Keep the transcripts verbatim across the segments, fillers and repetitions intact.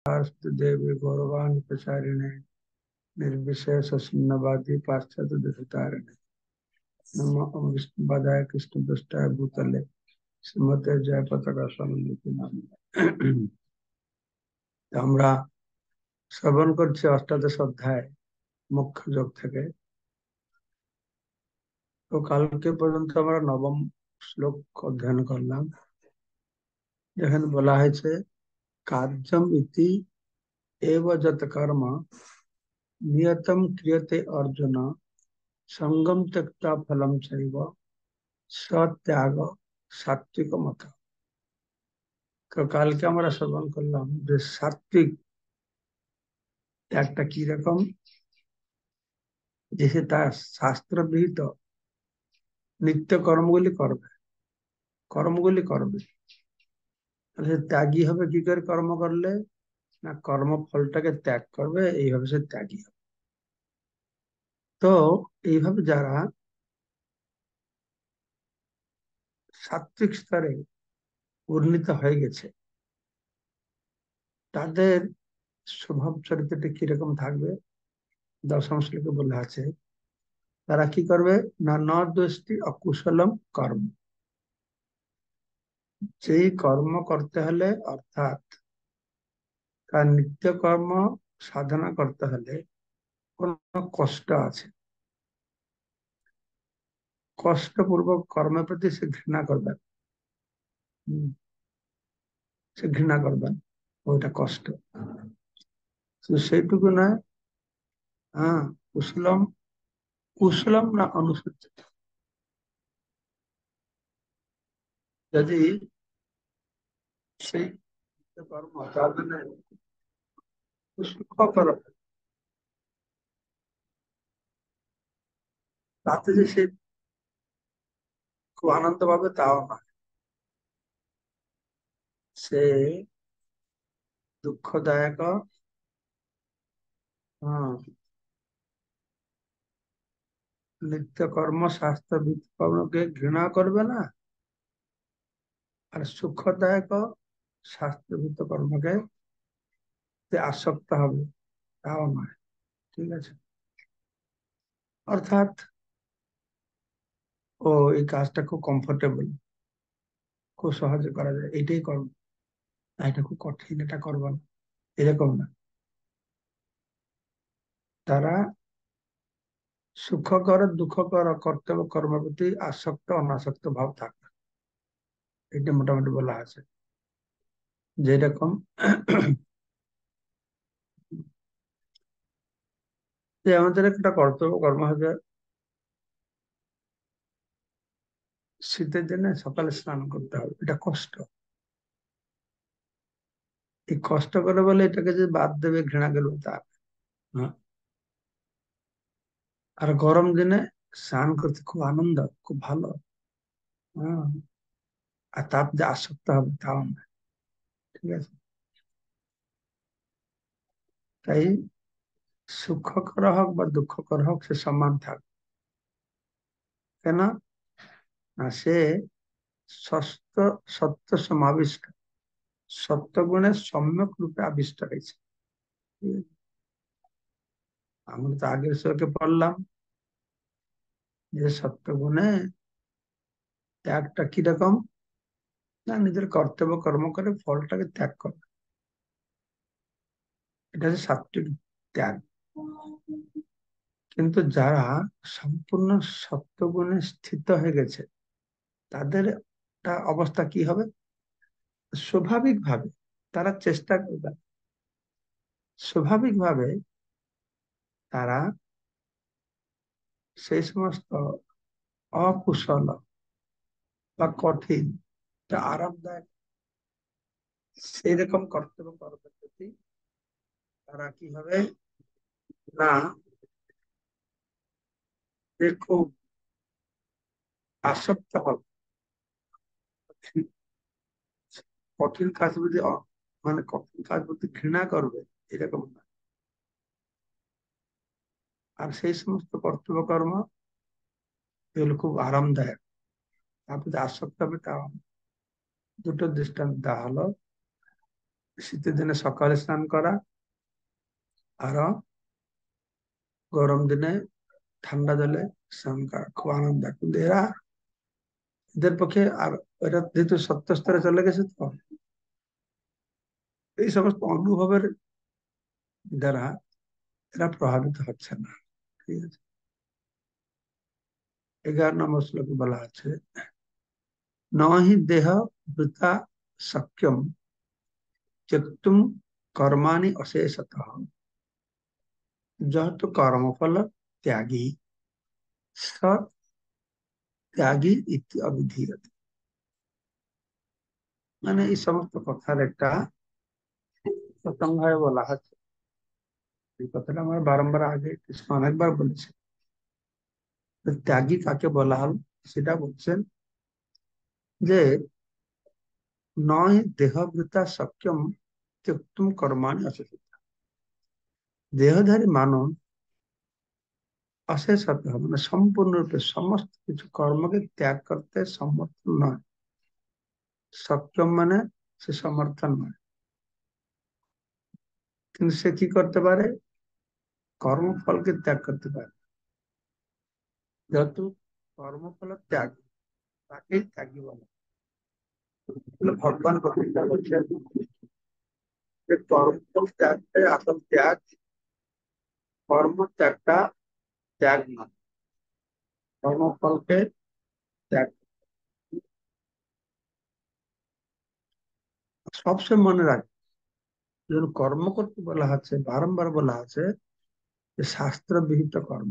देवी गौरवान प्रचारिणे निर्विशेष शून्यवादी पाश्चात्य देशतारिणे नमो विष्णुपदाय कृष्ण पृष्ठाय भूतले श्रीमते जयपताका स्वामी नाम। আমরা শ্রবণ করছি অষ্টাদশ অধ্যায় মুখ্য যোগ থেকে। তো কালকে পর্যন্ত আমরা নবম শ্লোক অধ্যয়ন করলাম, যেখানে বলা হয়েছে কার্যম ইতি এব যত কর্ম নিয়তম ক্রিয়তে অর্জুন সঙ্গম ত্যক্তা ফলম চৈব সত্যাগ সাত্বিক মত। তো কালকে আমরা শ্রবণ করলাম যে সাত্বিক একটা কি রকম, যে তার শাস্ত্র বিহিত নিত্য কর্মগুলি করবে কর্মগুলি করবে তাহলে সে ত্যাগী হবে। কি করে কর্ম করলে? না, কর্মফলটাকে ত্যাগ করবে, এইভাবে সে ত্যাগী হবে। তো এইভাবে যারা সাত্বিক স্তরে উন্নীত হয়ে গেছে তাদের স্বভাব চরিত্রটি কিরকম থাকবে দশম শ্লোকে বলা আছে। তারা কি করবে না, ন দোষটি অকুশলম কর্ম। যেই কর্ম করতে হলে, অর্থাৎ তার নিত্য কর্ম সাধনা করতে হলে কোন কষ্ট আছে, কষ্টপূর্বক কর্মের প্রতি সে ঘৃণা করবেন। হম, সে ঘৃণা করবেন, ওইটা কষ্ট। তো সেইটুকু নয়, হ্যাঁ, কুশলম কুশলম না অনুসূচিত। যদি সেই কর্ম তার জন্য সুখকর, তাতে যে সে খুব আনন্দ পাবে তাও না, সে দুঃখদায়ক, হ্যাঁ, নিত্য কর্ম শাস্ত্র কর্মকে ঘৃণা করবে না, আর সুখদায়ক শাস্ত্রভূত কর্মকে আসক্ত হবে তাও নয়। ঠিক আছে, অর্থাৎ ও এই কাজটা খুব কমফোর্টেবল, খুব সহজে করা যায়, এটাই করবো, এটা খুব কঠিন, এটা করবো না, এরকম না। তারা সুখকর দুঃখকর কর্তব্য কর্মের প্রতি আসক্ত অনাসক্ত ভাব থাকবে, এটা মোটামুটি বলা আছে। যেরকম যে আমাদের একটা কর্তব্য কর্ম হবে, শীতের দিনে সকালে স্নান করতে হবে, এটা কষ্ট। এই কষ্ট করে বলে এটাকে যে বাদ দেবে, ঘৃণা করবে তা না। আর গরম দিনে স্নান করতে খুব আনন্দ, খুব ভালো, হ্যাঁ, আর তাপ যে আসক্ত হবে তাও না। ঠিক আছে, তাই সুখকর হোক বা দুঃখকর হোক সে সমান থাকবে। কেন না, সে সত্য সত্য সমাবিষ্ট, সত্যগুণের সম্যক রূপে আবিষ্ট হয়েছে। আমরা তো আগের শ্লোকে পড়লাম যে সত্যগুণে ত্যাগটা কিরকম, না নিজের কর্তব্য কর্ম করে ফলটাকে ত্যাগ করে, এটা হচ্ছে সাত্বিক ত্যাগ। কিন্তু যারা সম্পূর্ণ সত্যগুণে স্থিত হয়ে গেছে তাদের অবস্থা কি হবে? স্বাভাবিকভাবে তারা চেষ্টা করবে, স্বাভাবিকভাবে তারা সেই সমস্ত অকুশল বা কঠিন বা আরামদায়ক সেই রকম কর্তব্য কর্মের প্রতি তারা কি হবে না, যে খুব আসক্ত হবে। কঠিন কাজ প্রতি অ- মানে কঠিন কাজ প্রতি ঘৃণা করবে, এরকম না। আর সেই সমস্ত কর্তব্য কর্ম এগুলো খুব আরামদায়ক, তার প্রতি আসক্ত হবে তাও না। দুটো দৃষ্টান্ত দেওয়া হলো। শীতের দিনে সকালে স্নান করা আর গরম দিনে ঠান্ডা জলে স্নান করা খুব আনন্দ। কিন্তু এরা এদের পক্ষে আর এটা যেহেতু সত্য স্তরে চলে গেছে, তো এই সমস্ত অনুভবের দ্বারা এরা প্রভাবিত হচ্ছে না। ঠিক আছে, এগারো নম্বর শ্লোকে বলা আছে, ন হি দেহ বৃতা শক্যম त्यक्तुम कर्माणि अशेषतः যত কর্মফল ত্যাগী স ত্যাগী ইতি অবিধীয়তে। মানে এই সমস্ত কথার একটা প্রসঙ্গ হয়ে বলা হচ্ছে। এই কথাটা আমরা বারংবার আগে কৃষ্ণ অনেকবার বলেছে। তো ত্যাগী কাকে বলা হল সেটা বলছেন যে নয় দেহভৃতা সক্ষম त्यক্তুম কর্মাণি অশেষত। দেহধারী মানব অশেষত মানে সম্পূর্ণরূপে সমস্ত কিছু কর্মকে ত্যাগ করতে সমর্থন নয়। সক্ষম মানে সে সমর্থন নয়, কিন্তু সে কি করতে পারে, কর্মফলকে ত্যাগ করতে পারে। যেহেতু কর্মফল ত্যাগ, তাকেই ত্যাগী বলে। ভগবান প্রতিজ্ঞা করছেন যে কর্মফল ত্যাগটাই আসল ত্যাগ, কর্ম ত্যাগটা ত্যাগ নয়, কর্মফলকে ত্যাগ। সবসময় মনে রাখবে, যখন কর্ম করতে বলা হচ্ছে, বারংবার বলা আছে যে শাস্ত্র বিহিত কর্ম।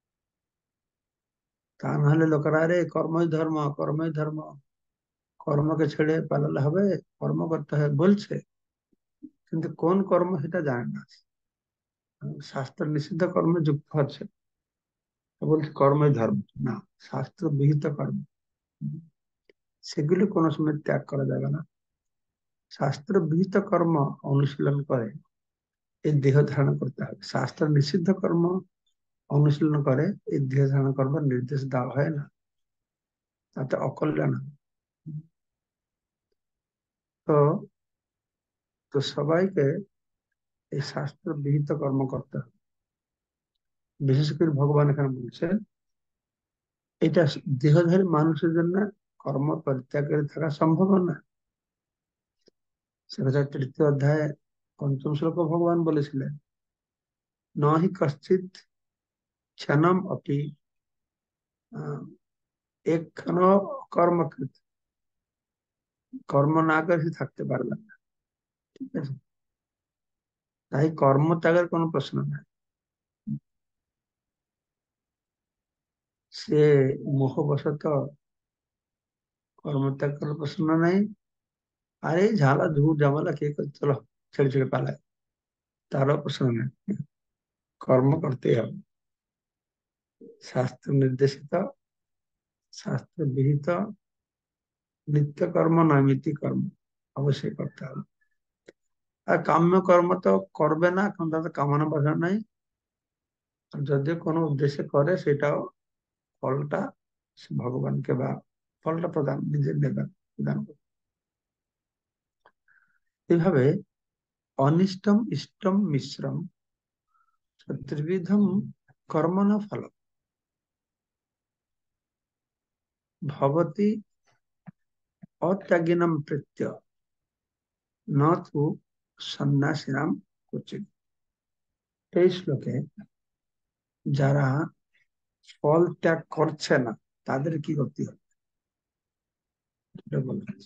তা নাহলে লোকেরা আরে কর্মই ধর্ম, কর্মই ধর্ম, কর্মকে ছেড়ে পালালে হবে, কর্ম করতে হয় বলছে, কিন্তু কোন কর্ম সেটা জানে না। শাস্ত্র নিষিদ্ধ কর্মে যুক্ত হচ্ছে, বলছে কর্মই ধর্ম। না, শাস্ত্র বিহিত কর্ম সেগুলি কোনো সময় ত্যাগ করা যাবে না। শাস্ত্র বিহিত কর্ম অনুশীলন করে এই দেহ ধারণ করতে হবে। শাস্ত্র নিষিদ্ধ কর্ম অনুশীলন করে এই দেহ ধারণ করবার নির্দেশ দেওয়া হয় না, তাতে অকল্যাণ হয়। তো তো সবাইকে এই শাস্ত্র বিহিত কর্ম করতে হবে। বিশেষ করে ভগবান এখানে বলছেন এটা দেহধারী মানুষের জন্য কর্ম পরিত্যাগ করে থাকা সম্ভব না। সেটা তৃতীয় অধ্যায়ে পঞ্চম শ্লোক ভগবান বলেছিলেন, ন হি কশ্চিৎ ক্ষণম অপি একক্ষণ কর্মকৃত, কর্ম না করে থাকতে পারবেন না। ঠিক আছে, তাই কর্ম ত্যাগের কোনো প্রশ্ন নাই। সে মোহবশত কর্ম ত্যাগ করার প্রশ্ন নাই। আর এই ঝালা ঝুট ঝামেলা কে করে, চলো ছেড়ে ছেড়ে পালায়, তারও প্রশ্ন নেই। কর্ম করতেই হবে, শাস্ত্র নির্দেশিত, শাস্ত্র বিহিত নিত্য কর্ম নৈমিত্তিক কর্ম অবশ্যই করতে হবে। আর কাম্য কর্ম তো করবে না, কারণ তাতে কামনা বাসা নাই। আর যদি কোনো উদ্দেশ্যে করে সেটাও ফলটা ভগবানকে বা ফলটা প্রদান নিজের নেবেন, প্রদান করবে। এইভাবে অনিষ্টম ইষ্টম মিশ্রম ত্রিবিধম কর্ম ন ফল ভবতি অত্যাগিনম প্রত্য ন তু সন্ন্যাসিনাম উচিত। এই শ্লোকে যারা ফল ত্যাগ করছে না তাদের কি গতি হবে এটা বলা হয়েছে।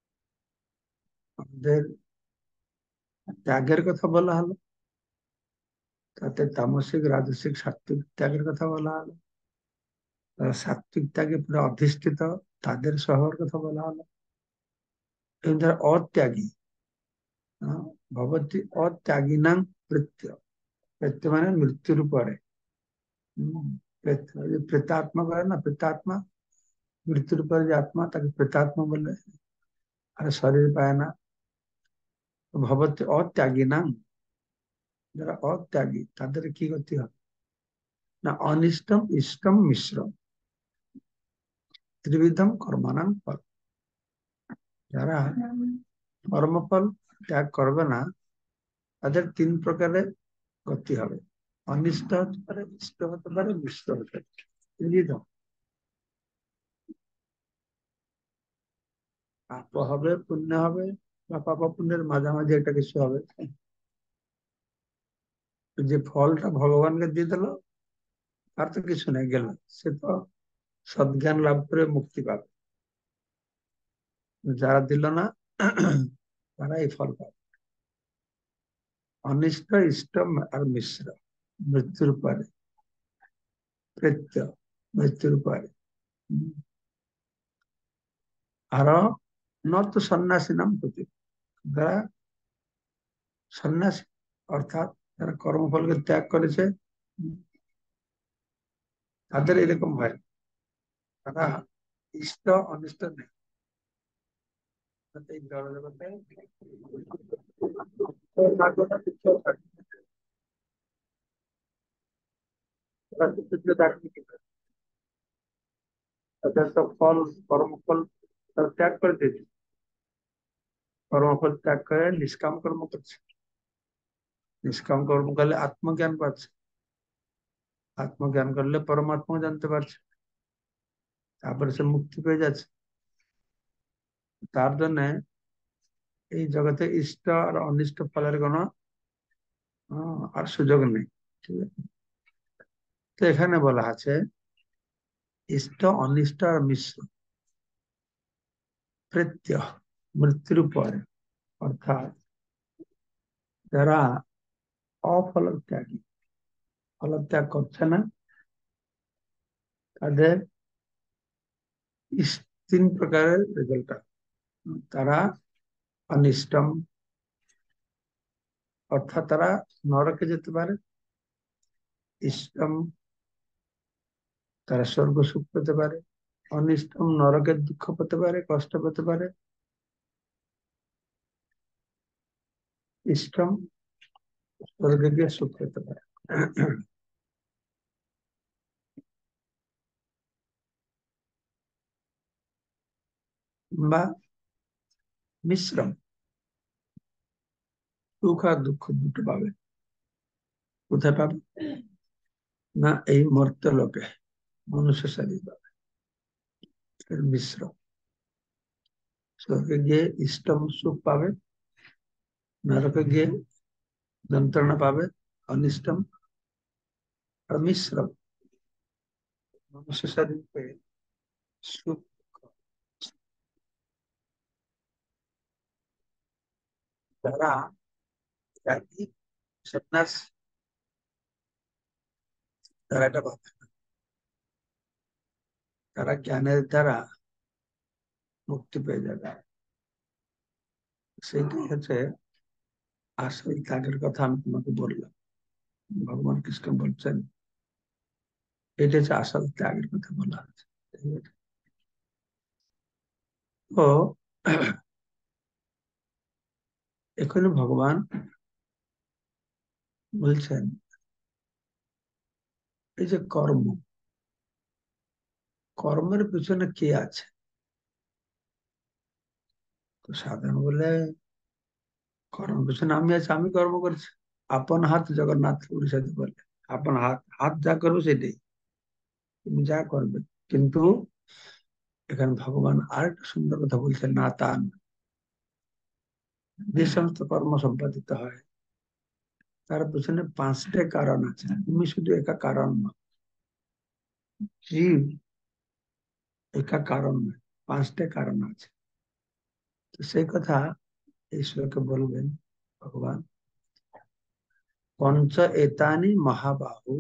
আমাদের ত্যাগের কথা বলা হলো, তাতে তামসিক রাজসিক সাত্বিক ত্যাগের কথা বলা হলো। যারা সাত্বিক ত্যাগে পুরো অধিষ্ঠিত তাদের স্বভাবের কথা বলা হলো। এবং যারা অত্যাগী, আহ, ভবতি অত্যাগিনাং প্রত্য, প্রত্য মানে মৃত্যুর পরে। হম, প্রেত- ওই যে প্রেতাত্মা করে না, প্রেতাত্মা মৃত্যুর পরে যে আত্মা তাকে প্রেতাত্মা বলে। আর শরীর পায় না। তো ভবতি অত্যাগিনাং, যারা অত্যাগী তাদের কি গতি হবে না, অনিষ্টম ইষ্টম মিশ্রম ত্রিবিধম কর্মানাং ফল। যারা কর্মফল ত্যাগ করবে না তাদের তিন প্রকারের গতি হবে। অনিষ্ট হতে পারে, ইষ্ট হতে পারে, মিশ্র হতে পারে। বুঝলি তো? পাপ হবে, পুণ্য হবে, বা পাপ পুণ্যের মাঝামাঝি একটা কিছু হবে। যে ফলটা ভগবানকে দিয়ে দিল, আর তো কিছু নেই, গেল। সে তো সদ্জ্ঞান লাভ করে মুক্তি পাবে। যারা দিল না তারা এই ফল পাবে। অনিষ্ট, ইষ্ট আর মিশ্র, মৃত্যুর পরে, প্রেত্য, মৃত্যুর পরে। আরো নত সন্ন্যাসী নাম প্রতি, যারা সন্ন্যাসী অর্থাৎ যারা কর্মফলকে ত্যাগ করেছে, তাদের এরকম হয়। তারা ইষ্ট অনিষ্ট নেই। এই জড়জগতে থাকবে না, পিছনেও থাকবে না। তারা পিছনে থাকবে কি করে? তাদের তো ফল, কর্মফল তারা ত্যাগ করে দিয়েছে। কর্মফল ত্যাগ করে নিষ্কাম কর্ম করছে। নিষ্কাম কর্ম করলে আত্মজ্ঞান পাচ্ছে। আত্মজ্ঞান করলে পরমাত্মা জানতে পারছে। তারপরে সে মুক্তি পেয়ে যাচ্ছে। তার জন্য এই জগতে ইষ্ট আর অনিষ্ট ফলের কোন আহ, আর সুযোগ নেই। ঠিক আছে? তো এখানে বলা আছে ইষ্ট অনিষ্ট আর মিশ্র, প্রত্যয়, মৃত্যুর পরে। অর্থাৎ যারা অফলত্যাগী, ফলত্যাগ করছে না, তাদের ইস- তিন প্রকারের রেজাল্ট। তারা অনিষ্টম, অর্থাৎ তারা নরকে যেতে পারে। ইষ্টম, তারা স্বর্গ সুখ পেতে পারে। অনিষ্টম, নরকের দুঃখ পেতে পারে, কষ্ট পেতে পারে। ইষ্টম, স্বর্গে গিয়ে সুখ পেতে পারে। বা মিশ্রম, সুখ আর দুঃখ দুটো পাবে। কোথায় পাবে? না এই মর্ত্য লোকে, মনুষ্য শরীর পাবে। এর মিশ্র। স্বর্গে গিয়ে ইষ্টম সুখ পাবে, নরকে গিয়ে যন্ত্রণা পাবে, অনিষ্টম। আর মিশ্রম, মনুষ্য শরীর পেয়ে সুখ। যারা ত্যাগী, সন্ন্যাস, তারা এটা পাবে। তারা জ্ঞানের দ্বারা মুক্তি পেয়ে যাবে। সেইটাই হচ্ছে আসল ত্যাগের কথা আমি তোমাকে বললাম। ভগবান কৃষ্ণ বলছেন এটা হচ্ছে আসল ত্যাগের কথা বলা হচ্ছে। ঠিক আছে? তো এখানে ভগবান বলছেন এই যে কর্ম, কর্মের পিছনে কে আছে? তো সাধারণ বলে কর্মের পিছনে আমি আছি, আমি কর্ম করছি। আপন হাত জগন্নাথ উড়িষ্যাতে বলে, আপন হাত, হাত যা করবে সেটাই তুমি যা করবে। কিন্তু এখানে ভগবান আর একটা সুন্দর কথা বলছেন, না তা না। যে সমস্ত কর্ম সম্পাদিত হয় তার পিছনে পাঁচটা কারণ আছে, তুমি শুধু একা কারণ নয়। জীব একা কারণ নয়, পাঁচটা কারণ আছে। তো সেই কথা এই শ্লোকে বলবেন ভগবান। পঞ্চ এতানি মহাবাহু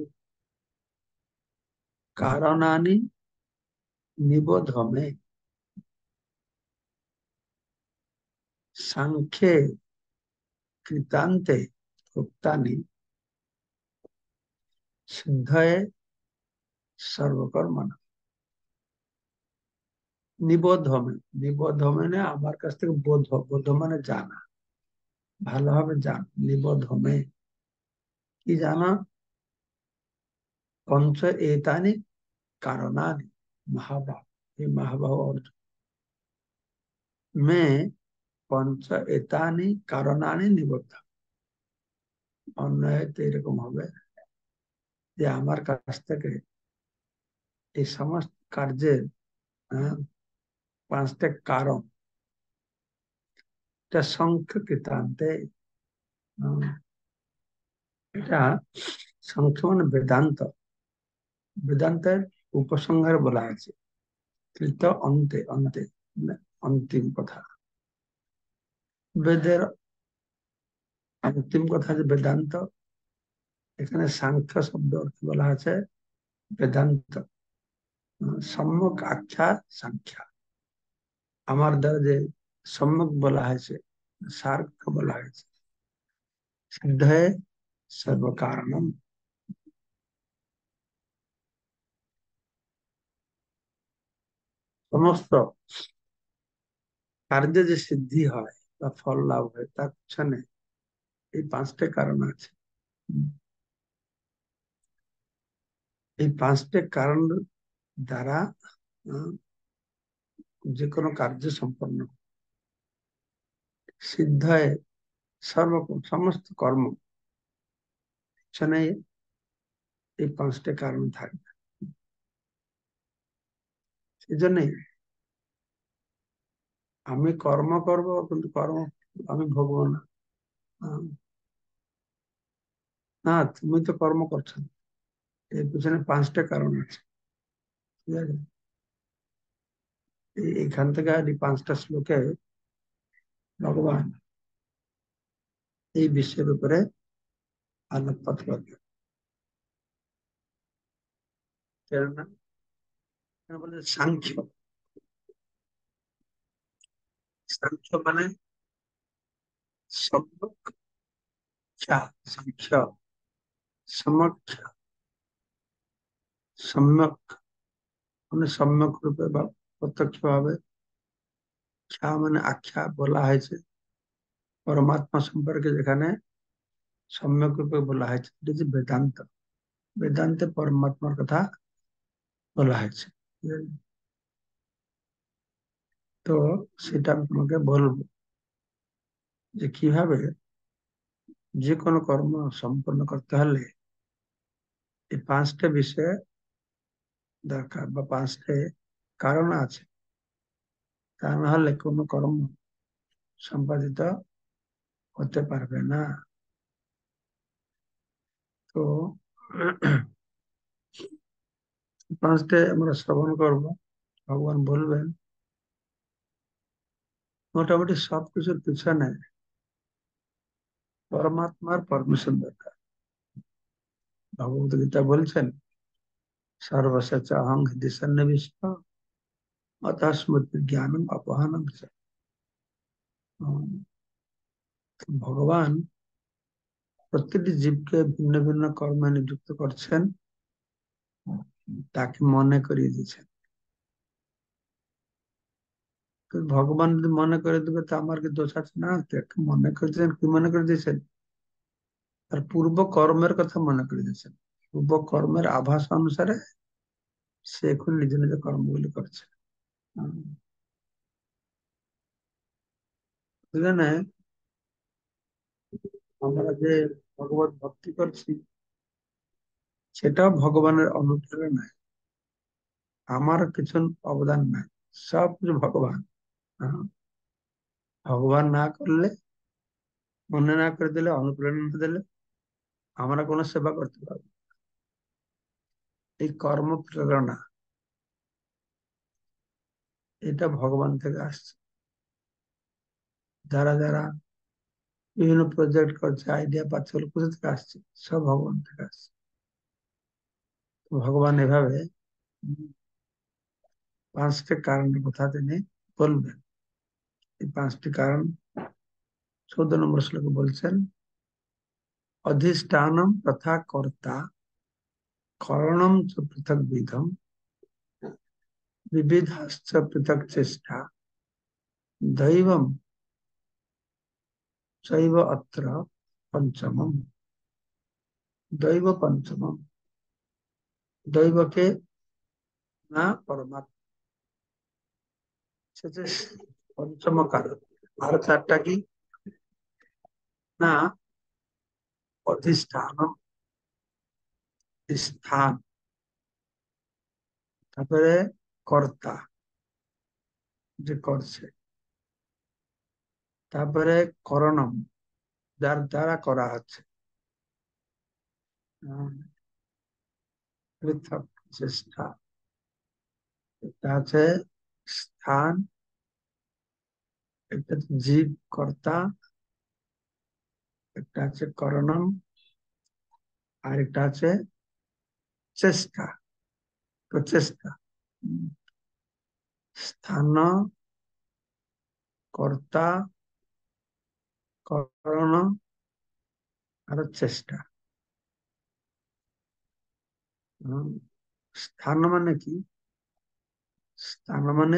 কারণানি নিবোধ মে, সাংখ্যে কৃতান্তে উক্তানি, সিদ্ধয়ে সর্বকর্মণা। নিবোধ মে, নিবোধ মানে আমার কাছ থেকে বোধ, বোধ মানে জানা, ভালোভাবে জান। নিবোধ মে কি জানা? পঞ্চ এতানি কারণানি महाबाहु, ये महाबाहु और मैं পঞ্চ এতানি কারণানি নিবদ্ধ। অন্যায় তো এরকম হবে যে আমার কাছ থেকে এই সমস্ত কার্যের হ্যাঁ, পাঁচটা কারণ, এটা সংখ্য কৃতান্তে, হ্যাঁ, এটা সংখ্য মানে বেদান্ত, বেদান্তের উপসংহার বলা আছে কৃত অন্তে, অন্তে মানে অন্তিম কথা। বেদের অন্তিম কথা যে বেদান্ত, এখানে সাংখ্য শব্দ অর্থ বলা আছে বেদান্ত, সম্যক আখ্যা সাংখ্যা। আমার দ্বারা যে সম্যক বলা হয়েছে, সার্থ বলা হয়েছে, সিদ্ধয়ে সর্বকারণম, সমস্ত কার্যে যে সিদ্ধি হয় বা ফল লাভ হয় তার পিছনে এই পাঁচটা কারণ আছে। এই পাঁচটা কারণ দ্বারা আহ, যে কোনো কার্য সম্পন্ন, সিদ্ধয়ে সর্বকম সমস্ত কর্ম পিছনে এই পাঁচটা কারণ থাকবে। সেই জন্যই আমি কর্ম করব, কিন্তু কর্ম আমি ভোগবো না। আহ, না, তুমি তো কর্ম করছো না। এর পিছনে পাঁচটা কারণ আছে, ঠিক আছে? এই- এইখান থেকে আর এই পাঁচটা শ্লোকে ভগবান এই বিষয়ের উপরে আলোকপাত করবে। কেননা কেন বলে সাংখ্য, সাংখ্য মানে সম্যক, সাংখ্য সমক্ষ, সম্যক মানে সম্যক রূপে বা প্রত্যক্ষ ভাবে, খ্যা মানে আখ্যা বলা হয়েছে পরমাত্মা সম্পর্কে, যেখানে সম্যক রূপে বলা হয়েছে এটা যে বেদান্ত, বেদান্তে পরমাত্মার কথা বলা হয়েছে। তো সেটা আমি তোমাকে বলবো যে কিভাবে যে কোনো কর্ম সম্পন্ন করতে হলে এই পাঁচটা বিষয়ে দরকার বা পাঁচটা কারণ আছে, তা না হলে কোনো কর্ম সম্পাদিত হতে পারবে না। তো পাঁচটা আমরা শ্রবণ করব, ভগবান বলবেন। মোটামুটি সবকিছুর পিছনে পরমাত্মার পারমিশন দরকার। ভগবত গীতা বলছেন সর্বস্ব অহং হৃদয় সন্নিবিষ্ট অতঃ স্মৃতি জ্ঞানম অপহনম চ। উম, ভগবান প্রত্যেকটি জীবকে ভিন্ন ভিন্ন কর্মে নিযুক্ত করছেন, তাকে মনে করিয়ে দিচ্ছেন। কিন্তু ভগবান যদি মনে করে দেবে তো আমার কি দোষ আছে? না, তাকে মনে করে দিয়েছেন। কি মনে করে দিয়েছেন? তার পূর্ব কর্মের কথা মনে করে দিয়েছেন। পূর্ব কর্মের আভাস অনুসারে সে এখন নিজে নিজে কর্মগুলি করছে। উম, বুঝলেন? আমরা যে ভগবত ভক্তি করছি সেটাও ভগবানের অনুপ্রেরণায়, আমার কিছু অবদান নাই, সব কিছু ভগবান। হ্যাঁ, ভগবান না করলে, মনে না করে দিলে, অনুপ্রেরণা না দিলে আমরা কোনো সেবা করতে পারবো না। এই কর্ম প্রেরণা এটা ভগবান থেকে আসছে। যারা যারা বিভিন্ন প্রজেক্ট করছে, আইডিয়া পাচ্ছে, ওগুলো কোথা থেকে আসছে? সব ভগবান থেকে আসছে। তো ভগবান এভাবে উম, পাঁচটি কারণের কথা তিনি বলবেন। এই পাঁচটি কারণ চৌদ্দ নম্বর শ্লোকে বলছেন অধিষ্ঠানম তথা কর্তা কারণম চ পৃথক বিধম विविधश्च पृथक चेष्टा दैवम चैव अत्र पंचमम। दैव पंचमम, दैव के ना परमात्मा से पंचम कारण, আর চারটা কি না, অধিষ্ঠান, স্থান, তারপরে কর্তা যে করছে, তারপরে করণম যার দ্বারা করা হচ্ছে, আহ, পৃথক চেষ্টা, এটা আছে স্থান, একটা জীব কর্তা, একটা আছে করণম, আর একটা আছে চেষ্টা, প্রচেষ্টা। উম, স্থান, কর্তা, করণ আর চেষ্টা। উম, স্থান মানে কি? স্থান মানে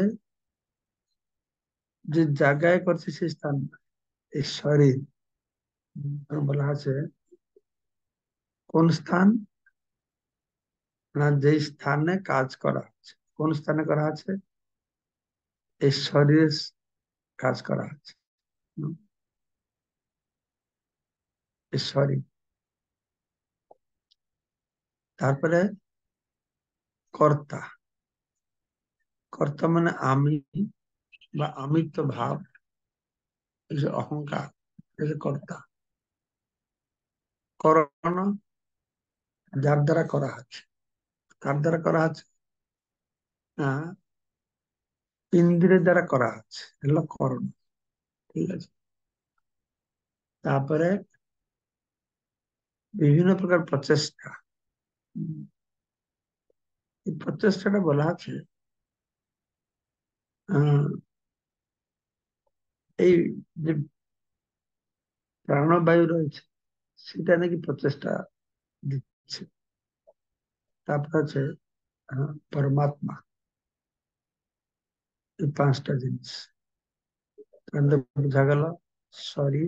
যে জায়গায় করছে সেই স্থান, এই শরীর। উম, বলা আছে কোন স্থান না, যে স্থানে কাজ করা হচ্ছে, কোন স্থানে করা আছে, এই শরীরে কাজ করা হচ্ছে। উম, এই শরীর। তারপরে কর্তা, কর্তা মানে আমি বা আমিত্ব ভাব, এই যে অহংকার, এই যে কর্তা। করণ যার দ্বারা করা হচ্ছে, কার দ্বারা করা হচ্ছে, আহ, ইন্দ্রিয়ের দ্বারা করা হচ্ছে, এগুলো করণ। ঠিক আছে। তারপরে বিভিন্ন প্রকার প্রচেষ্টা। উম, এই প্রচেষ্টাটা বলা আছে আহ, এই যে প্রাণবায়ু রয়েছে সেটা নাকি প্রচেষ্টা দিচ্ছে। তারপর আছে আহ, পরমাত্মা। এই পাঁচটা জিনিস এখান থেকে বোঝা গেল শরীর,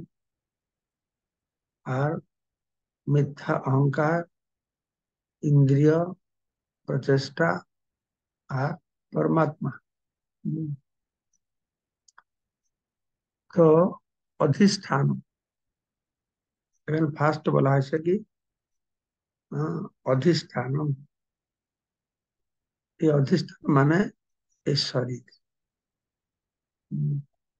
আর মিথ্যা অহংকার, ইন্দ্রিয়, প্রচেষ্টা, আর পরমাত্মা। উম, তো অধিষ্ঠান, এখানে ফার্স্ট বলা হয়েছে কি আহ, অধিষ্ঠান। এই অধিষ্ঠান মানে এই শরীর। উম,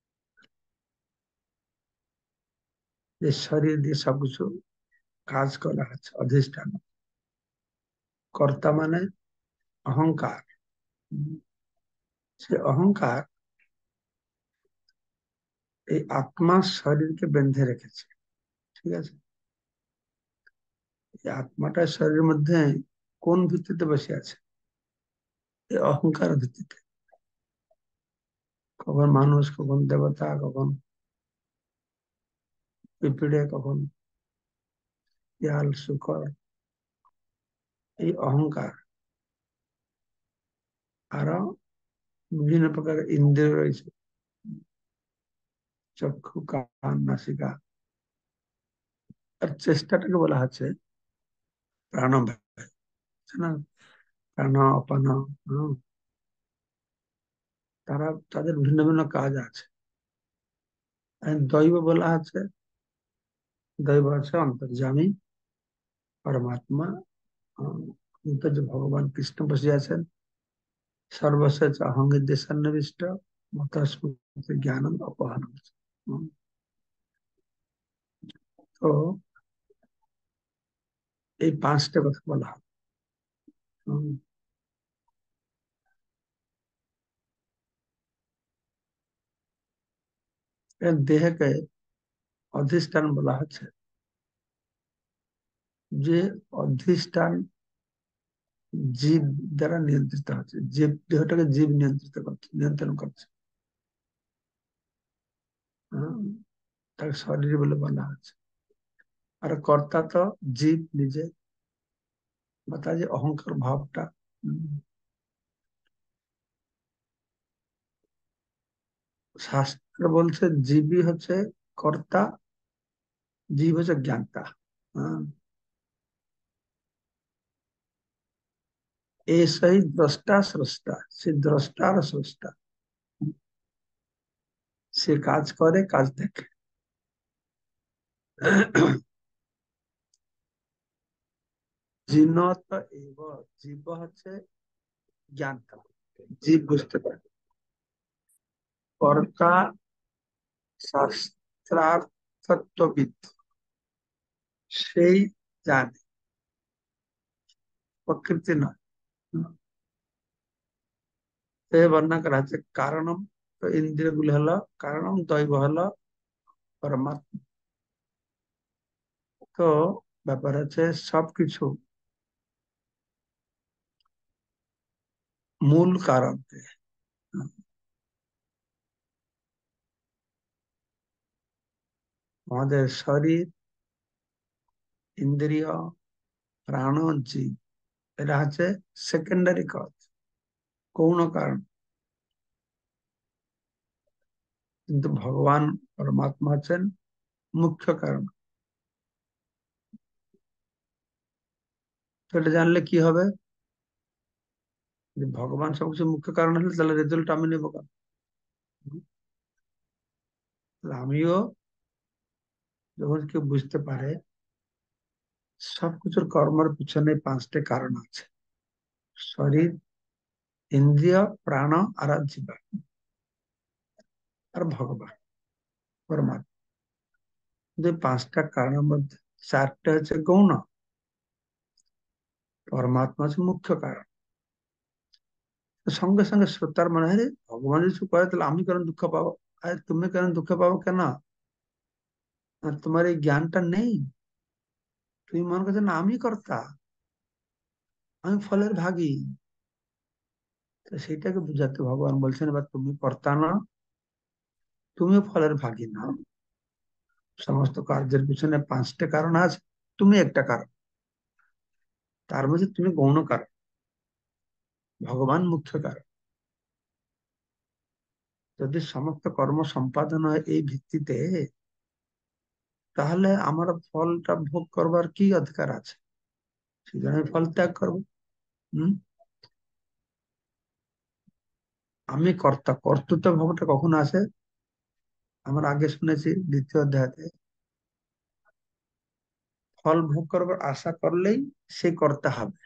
এই শরীর দিয়ে সবকিছু কাজ করা হচ্ছে, অধিষ্ঠান। কর্তা মানে অহংকার। উম, সে অহংকার এই আত্মা শরীরকে বেঁধে রেখেছে। ঠিক আছে। এই আত্মাটা শরীরের মধ্যে কোন ভিত্তিতে বসে আছে? এই অহংকার ভিত্তিতে। কখন মানুষ, কখন দেবতা, কখন পিঁপড়ে, কখন শিয়াল, শুকর। এই অহংকার। আরো বিভিন্ন প্রকার ইন্দ্রিয় রয়েছে, চক্ষু, কান, নাসিকা। আর চেষ্টাটাকে বলা হচ্ছে প্রাণবায়ু, আছে না, প্রাণ অপান। হম, তারা তাদের ভিন্ন ভিন্ন কাজ আছে। আর দৈব বলা আছে, দৈব আছে অন্তর্যামী পরমাত্মা। আহ, কিন্তু যে ভগবান কৃষ্ণ বসে আছেন, সর্বশেষ অহংদেশ সন্নিবিষ্ট মতস্মৃতি জ্ঞান অপহরণ। হম, তো এই পাঁচটা কথা বলা হয়। হম, এর দেহকে অধিষ্ঠান বলা হচ্ছে, যে অধিষ্ঠান জীব দ্বারা নিয়ন্ত্রিত হচ্ছে, জীব দেহটাকে জীব নিয়ন্ত্রিত করছে, নিয়ন্ত্রণ করছে। হম, তাকে শরীর বলে বলা হচ্ছে। আর কর্তা তো জীব নিজে, বা তার যে অহংকার ভাবটা। হম, শাস্ত্র বলছে জীবই হচ্ছে কর্তা, জীব হচ্ছে জ্ঞাতা। হ্যাঁ, ऐसा দ্রষ্টা স্রষ্টা, সে দ্রষ্টা আর স্রষ্টা। সে কাজ করে, কাজ দেখে। জিনত এব, জীব হচ্ছে জ্ঞানটা, জীব বুঝতে পারে। কর্তা শাস্ত্রার্থতত্ত্ববিদ, সেই জানে, প্রকৃতি নয়। সে বর্ণনা করা হচ্ছে কারণম, তো ইন্দ্রিয়গুলি হলো কারণম, দৈব হলো পরমাত্মা। তো ব্যাপার হচ্ছে সবকিছু মূল কারণ কে? আমাদের শরীর, ইন্দ্রিয়, প্রাণ, জীব, এটা হচ্ছে সেকেন্ডারি কজ, গৌণ কারণ। কিন্তু ভগবান পরমাত্মা হচ্ছেন মুখ্য কারণ। তো এটা জানলে কি হবে? যে ভগবান সবকিছু মুখ্য কারণ হলে তাহলে রেজাল্ট আমি নেবো কেন? তাহলে আমিও, যখন কেউ বুঝতে পারে সবকিছুর কর্মের পিছনে পাঁচটা কারণ আছে, শরীর, ইন্দ্রিয়, প্রাণ আর জীবা, আর ভগবান পরমাত্মা। কিন্তু এই পাঁচটা কারণের মধ্যে চারটা হচ্ছে গৌণ, পরমাত্মা হচ্ছে মুখ্য কারণ। তো সঙ্গে সঙ্গে শ্রোতার মনে হয়, "আরে, ভগবান যদি কিছু করে তাহলে আমি কেন দুঃখ পাবো? আরে তুমি কেন দুঃখ পাবো কেন? আর তোমার এই জ্ঞানটা নেই? তুমি মনে করছো না আমি কর্তা, আমি ফলের ভাগী।" তো সেইটাকে বুঝাতে ভগবান বলছেন, এবার তুমি কর্তা না, তুমিও ফলের ভাগী না। সমস্ত কার্যের পিছনে পাঁচটা কারণ আছে, তুমি একটা কারণ। তার মধ্যে তুমি গৌণ কারণ, ভগবান মুখ্য কারণ। যদি সমস্ত কর্ম সম্পাদন হয় এই ভিত্তিতে, তাহলে আমার ফলটা ভোগ করবার কি অধিকার আছে? সেজন্য আমি ফল ত্যাগ করবো। হম আমি কর্তা, কর্তৃত্ব ভাবটা কখন আসে? আমরা আগে শুনেছি দ্বিতীয় অধ্যায়তে, ফল ভোগ করবার আশা করলেই সে কর্তা হবে।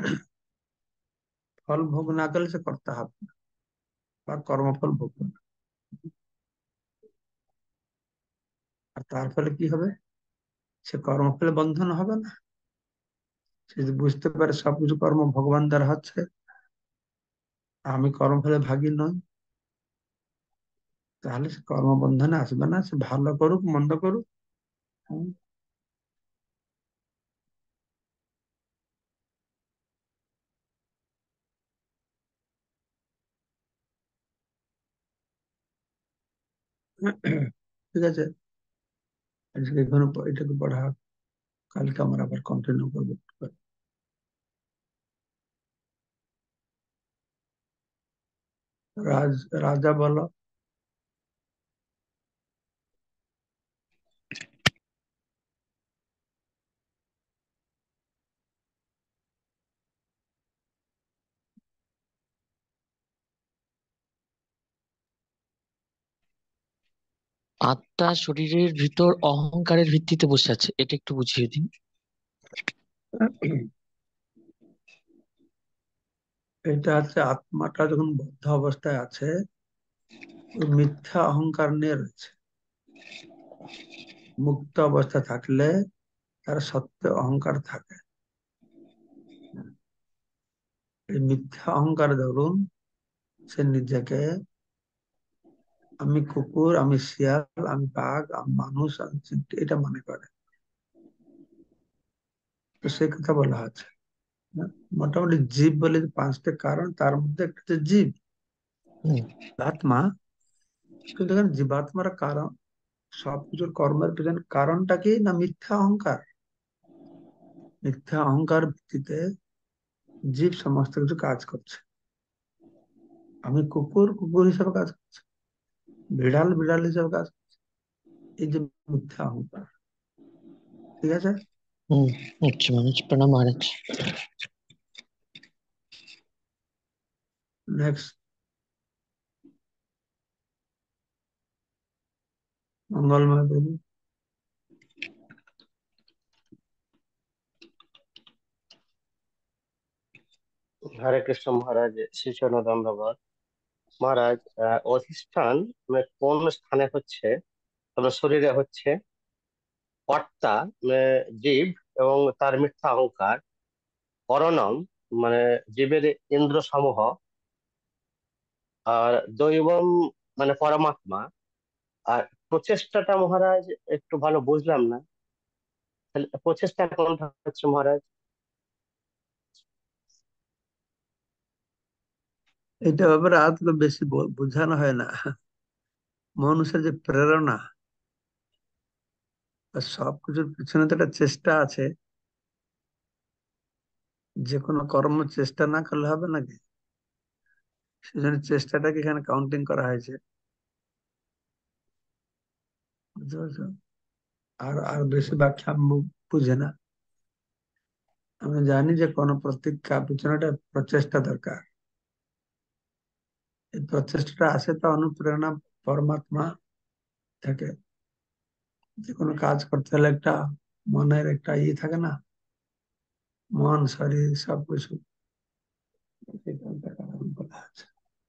ফল ভোগ না করলে সে কর্তা হবে না, বা কর্মফল ভোগ করবে না। আর তার ফলে কি হবে? সে কর্মফলে বন্ধন হবে না। সে যদি বুঝতে পারে সবকিছু কর্ম ভগবান দ্বারা হচ্ছে, আমি কর্মফলে ভাগী নই, তাহলে সে কর্মবন্ধনে আসবে না। সে ভালো করুক মন্দ করুক। হুম। ঠিক আছে, আজকে এখানে প- এটাকে পড়া হোক। কালকে আমরা আবার কন্টিনিউ করবো। রাজ রাজা বলো। আত্মা শরীরের ভিতর অহংকারের ভিত্তিতে বসে আছে, এটা একটু বুঝিয়ে দিন। এটা হচ্ছে আত্মাটা যখন বদ্ধ অবস্থায় আছে, ওই মিথ্যা অহংকার নিয়ে রয়েছে। মুক্ত অবস্থা থাকলে তার সত্য অহংকার থাকে। এই মিথ্যা অহংকার ধরুন, সে নিজেকে আমি কুকুর, আমি শিয়াল, আমি বাঘ, আমি মানুষ, আমি চিমটি, এটা মনে করে। তো সে কথা বলা আছে না? মোটামুটি জীব বলে যে পাঁচটা কারণ, তার মধ্যে একটা হচ্ছে জীব, হুম। আত্মা। কিন্তু এখানে জীবাত্মার কারণ, সবকিছুর কর্মের পিছনে কারণটা কি না? মিথ্যা অহংকার। মিথ্যা অহংকার ভিত্তিতে জীব সমস্ত কিছু কাজ করছে। আমি কুকুর, কুকুর হিসাবে কাজ করছে, বিড়াল, বিড়াল হিসাবে কাজ করছে। এই যে মিথ্যা অহংকার। ঠিক আছে, হুম। আচ্ছা মহারাজ, প্রণাম মহারাজ। নেক্সট। मंगलमय प्रभु। হরে কৃষ্ণ মহারাজ, শ্রী চরণ দণ্ডবাদ। মহারাজ, আহ, অধিষ্ঠান মানে কোন স্থানে হচ্ছে? তোমার শরীরে হচ্ছে কর্তা মানে জীব এবং তার মিথ্যা অহংকার, পরনম মানে জীবের ইন্দ্র সমূহ, আর দৈবম মানে পরমাত্মা। আর প্রচেষ্টাটা মহারাজ একটু ভালো বুঝলাম না, তাহলে প্রচেষ্টা কোনটা হচ্ছে মহারাজ? এটা ব্যাপারে আর তো বেশি ব- বোঝানো হয় না। মানুষের যে প্রেরণা বা সবকিছুর পিছনে তো একটা চেষ্টা আছে। যে কোনো কর্ম চেষ্টা না করলে হবে নাকি? সেজন্য চেষ্টাটাকে এখানে কাউন্টিং করা হয়েছে। বুঝতে পারছো? আর আর বেশি ব্যাখ্যা আমি বু- বুঝে না। আমি জানি যে কোনো প্রতীক্ষা পিছনে একটা প্রচেষ্টা দরকার। এই প্রচেষ্টাটা আসে তো অনুপ্রেরণা পরমাত্মা থেকে। যে কোনো কাজ করতে হলে একটা মনের একটা ইয়ে থাকে না, মন শরীর সবকিছু। সেখানটা কারণ বলা আছে।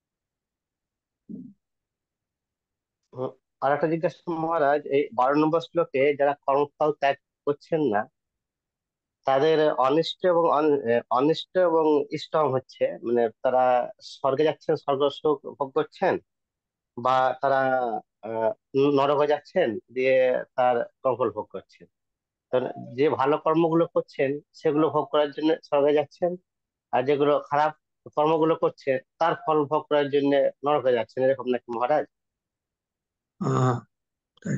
হুম, আর একটা জিজ্ঞাসা মহারাজ, এই বারো নম্বর শ্লোকে যারা কর্মফল ত্যাগ করছেন না, তাদের অনিষ্ট এবং অন- আহ, অনিষ্ট এবং ইষ্টম হচ্ছে মানে তারা স্বর্গে যাচ্ছেন, স্বর্গ সুখ ভোগ করছেন, বা তারা আহ নরকে যাচ্ছেন, দিয়ে তার কর্মফল ভোগ করছেন। তো যে ভালো কর্মগুলো করছেন সেগুলো ভোগ করার জন্য স্বর্গে যাচ্ছেন, আর যেগুলো খারাপ কর্মগুলো করছে তার ফল ভোগ করার জন্য নরকে যাচ্ছেন, এরকম নাকি মহারাজ? হ্যাঁ, তাই।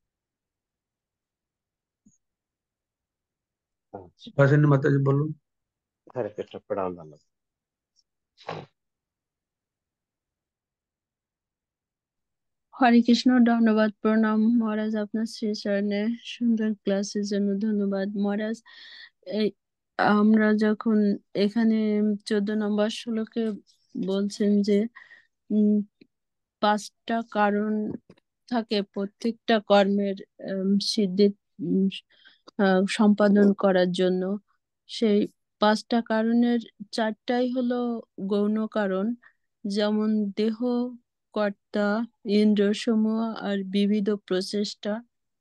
আচ্ছা। ভাসানী মাতাজি বলুন। হরে কৃষ্ণ, প্রণাম ধন্যবাদ। হরে কৃষ্ণ, ধন্যবাদ, প্রণাম মহারাজ। আপনার শ্রী চরণে সুন্দর ক্লাসের জন্য ধন্যবাদ মহারাজ। এই আমরা যখন এখানে চোদ্দ নম্বর শ্লোকে বলছেন যে উম, পাঁচটা কারণ থাকে প্রত্যেকটা কর্মের উম, সিদ্ধি উম, আহ, সম্পাদন করার জন্য। সেই পাঁচটা কারণের চারটাই হলো গৌণ কারণ, যেমন দেহ, কর্তা, ইন্দ্রিয়সমূহ আর বিবিধ প্রচেষ্টা।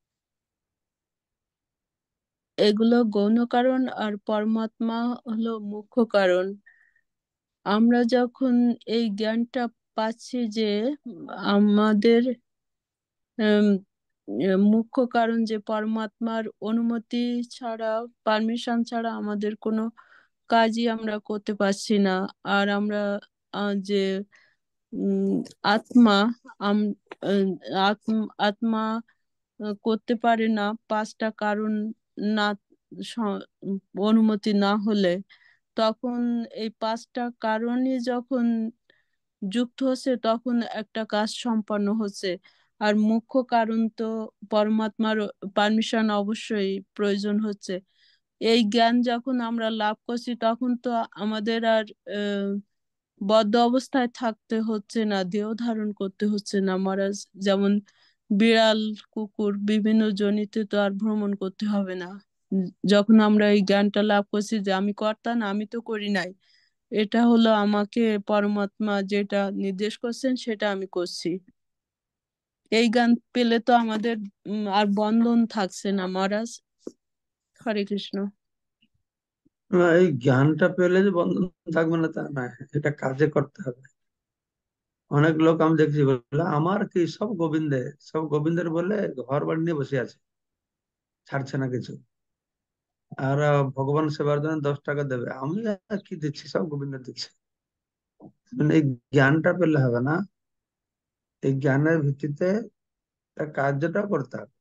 এগুলো গৌণ কারণ আর পরমাত্মা হলো মুখ্য কারণ। আমরা যখন এই জ্ঞানটা পাচ্ছি যে উম, আমাদের উম, আহ, মুখ্য কারণ যে পরমাত্মার অনুমতি ছাড়া, পারমিশন ছাড়া আমাদের কোনো কাজই আমরা করতে পারছি না। আর আমরা আহ, যে উম, আত্মা আম আহ, আত্ম- আত্মা আহ, করতে পারে না পাঁচটা কারণ না, স- অনুমতি না হলে। তখন এই পাঁচটা কারণই যখন যুক্ত হচ্ছে তখন একটা কাজ সম্পন্ন হচ্ছে। আর মুখ্য কারণ তো পরমাত্মার পারমিশন অবশ্যই প্রয়োজন হচ্ছে। এই জ্ঞান যখন আমরা লাভ করছি তখন তো আমাদের আর আহ, বদ্ধ অবস্থায় থাকতে হচ্ছে না, দেহ ধারণ করতে হচ্ছে না মহারাজ। যেমন বিড়াল, কুকুর বিভিন্ন জনিতে তো আর ভ্রমণ করতে হবে না। উম, যখন আমরা এই জ্ঞানটা লাভ করছি যে আমি কর্তা না, আমি তো করি নাই, এটা হলো আমাকে পরমাত্মা যেটা নির্দেশ করছেন সেটা আমি করছি। এই জ্ঞান পেলে তো আমাদের উম, আর বন্ধন থাকছে না মহারাজ। হরে কৃষ্ণ। না, এই জ্ঞানটা পেলে যে বন্ধন থাকবে না তা নয়, এটা কাজে করতে হবে। অনেক লোক আমি দেখছি বলে আমার কি সব গোবিন্দের, সব গোবিন্দের বলে ঘর বাড়ি নিয়ে বসে আছে, ছাড়ছে না কিছু। আর আহ, ভগবান সেবার জন্য দশ টাকা দেবে, আমি আর কি দিচ্ছি, সব গোবিন্দ দিচ্ছে। মানে এই জ্ঞানটা পেলে হবে না, এই জ্ঞানের ভিত্তিতে তার কার্যটা করতে হবে।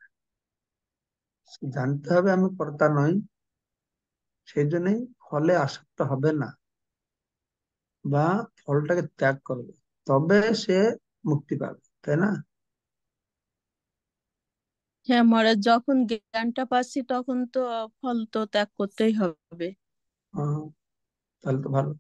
জানতে হবে আমি কর্তা নই, সেই জন্যই ফলে আসক্ত হবে না বা ফলটাকে ত্যাগ করবে, তবে সে মুক্তি পাবে, তাই না? হ্যাঁ মহারাজ, যখন জ্ঞানটা পাচ্ছি তখন তো ফল তো ত্যাগ করতেই হবে। আহ, তাহলে তো ভালো।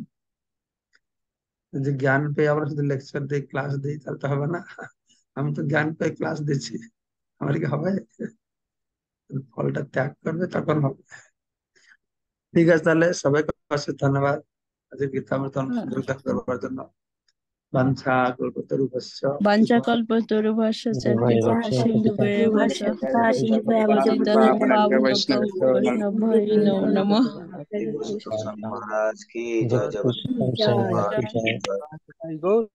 যে জ্ঞান পেয়ে আমরা শুধু লেকচার দিই, ক্লাস দিই, তাহলে তো হবে না। আমি তো জ্ঞান পেয়ে ক্লাস দিচ্ছি। আমার কি হবে? ফলটা ত্যাগ করবে তখন হবে। ঠিক আছে, তাহলে সবাইকে অশেষ ধন্যবাদ আজকে গীতামৃতন যোগদান করবার জন্য। বাঞ্ছা কল্পতরুভ্যশ্চ বাঞ্ছাকল্পতরুভ্যশ্চ কৃপা সিন্ধুভ্যেব চ কৃপা সিন্ধুভ্যেব চ পতিতানাং পতিতানাং পাবনেভ্যো বৈষ্ণবৈষ্ণবো নমো নমঃ। হরে কৃষ্ণ। महाराज की जय जय जय पुरुषोत्तम জয় श्री महाराज की की जय। जय।